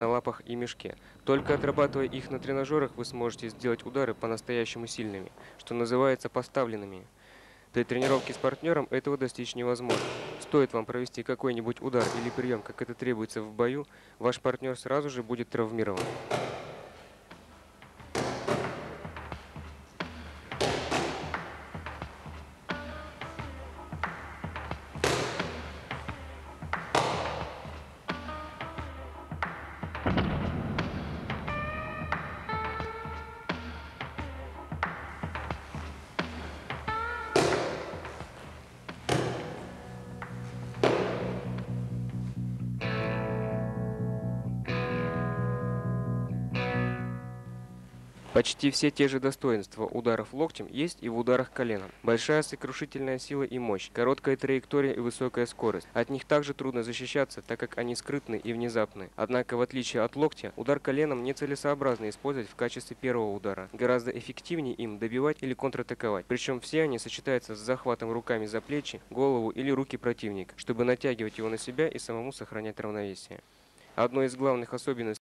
на лапах и мешке. Только отрабатывая их на тренажерах, вы сможете сделать удары по-настоящему сильными, что называется поставленными. При тренировке с партнером этого достичь невозможно. Стоит вам провести какой-нибудь удар или прием, как это требуется в бою, ваш партнер сразу же будет травмирован. Почти все те же достоинства ударов локтем есть и в ударах коленом. Большая сокрушительная сила и мощь, короткая траектория и высокая скорость. От них также трудно защищаться, так как они скрытны и внезапны. Однако, в отличие от локтя, удар коленом нецелесообразно использовать в качестве первого удара. Гораздо эффективнее им добивать или контратаковать. Причем все они сочетаются с захватом руками за плечи, голову или руки противника, чтобы натягивать его на себя и самому сохранять равновесие. Одной из главных особенностей